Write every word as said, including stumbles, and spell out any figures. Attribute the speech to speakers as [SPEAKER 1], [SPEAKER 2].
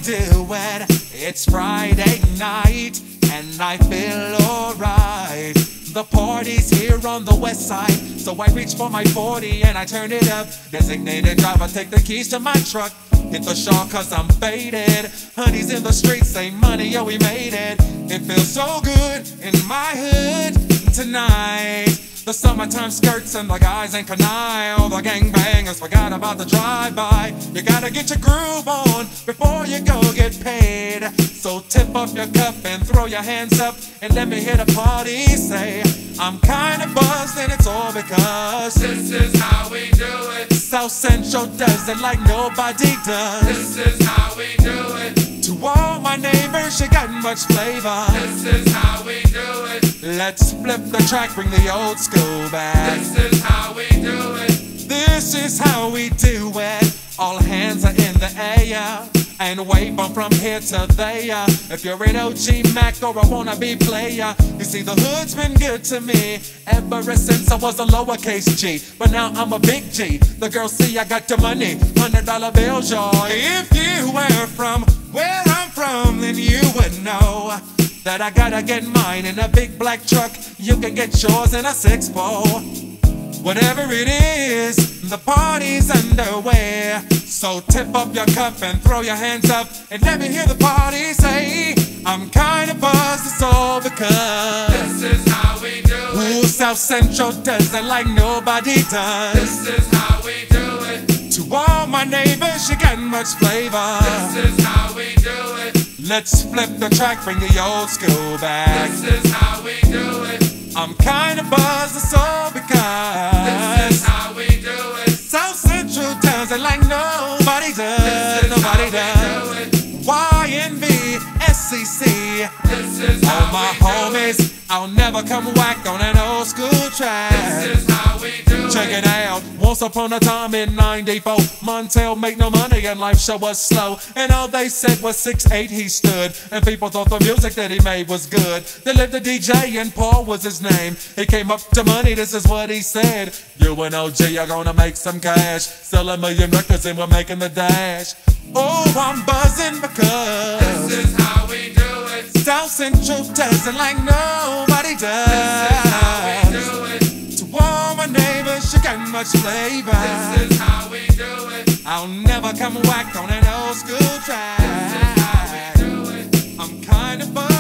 [SPEAKER 1] do it. It's Friday night and I feel alright. The party's here on the west side, so I reach for my forty and I turn it up. Designated driver, take the keys to my truck. Hit the shawl cause I'm faded. Honey's in the streets, say money, yo, we made it. It feels so good in my hood tonight. The summertime skirts and the guys ain't canile. The gangbangers forgot about the drive-by. You gotta get your groove on before you go get paid. So tip off your cup and throw your hands up and let me hear the party say, I'm kinda buzzed and it's all because
[SPEAKER 2] this is how we do it.
[SPEAKER 1] South Central does it like nobody does.
[SPEAKER 2] This is how we do it.
[SPEAKER 1] To all my neighbors, you got much flavor.
[SPEAKER 2] This is how we do it.
[SPEAKER 1] Let's flip the track, bring the old school back.
[SPEAKER 2] This is how we do it.
[SPEAKER 1] This is how we do it. All hands are in the air and wave on from here to there. If you're an O G Mac or a wannabe player, you see the hood's been good to me ever since I was a lowercase G. But now I'm a big G. The girls see I got the money, hundred dollar bills, y'all. If you were from where I'm from, then you would know that I gotta get mine in a big black truck. You can get yours in a six four. Whatever it is, the party's underway. So tip up your cup and throw your hands up and let me hear the party say, I'm kinda buzzed, it's all because
[SPEAKER 2] this is how we do it.
[SPEAKER 1] Ooh, South Central does it like nobody does.
[SPEAKER 2] This is how we do it.
[SPEAKER 1] To all my neighbors, you got much flavor.
[SPEAKER 2] This is how we do it.
[SPEAKER 1] Let's flip the track, bring the old school back.
[SPEAKER 2] This is how we do it.
[SPEAKER 1] I'm kinda buzzed, it's all because
[SPEAKER 2] this is how we do it.
[SPEAKER 1] South Central does it like nobody does.
[SPEAKER 2] This is
[SPEAKER 1] Nobody
[SPEAKER 2] how
[SPEAKER 1] does.
[SPEAKER 2] we do it.
[SPEAKER 1] Y N B S C C.
[SPEAKER 2] This is
[SPEAKER 1] All
[SPEAKER 2] how
[SPEAKER 1] my
[SPEAKER 2] we do
[SPEAKER 1] homies,
[SPEAKER 2] it.
[SPEAKER 1] I'll never come whack on an old school track.
[SPEAKER 2] This is how we do
[SPEAKER 1] Check
[SPEAKER 2] it.
[SPEAKER 1] it out. Once upon a time in ninety-four, Montell make no money and life show was slow. And all they said was six eight he stood. And people thought the music that he made was good. They lived a D J and Paul was his name. He came up to money, this is what he said. You and O G are gonna make some cash. Sell a million records and we're making the dash. Oh, I'm buzzing because
[SPEAKER 2] This is how we do it.
[SPEAKER 1] South Central does it like nobody does.
[SPEAKER 2] This is how we do it.
[SPEAKER 1] To all my neighbors, you got much flavor.
[SPEAKER 2] This is how we do it.
[SPEAKER 1] I'll never come whack on an old school track.
[SPEAKER 2] This is how we do it.
[SPEAKER 1] I'm kinda buzzed.